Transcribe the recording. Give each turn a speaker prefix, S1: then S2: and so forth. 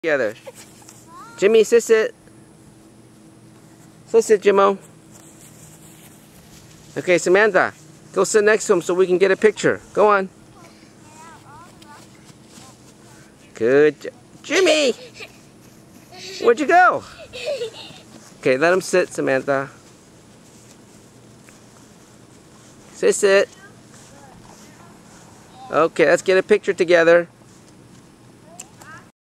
S1: Together. Jimmy, sit. Sit, Jimmo. Okay, Samantha, go sit next to him so we can get a picture. Go on. Good job. Jimmy! Where'd you go? Okay, let him sit, Samantha. Sit. Okay, let's get a picture together.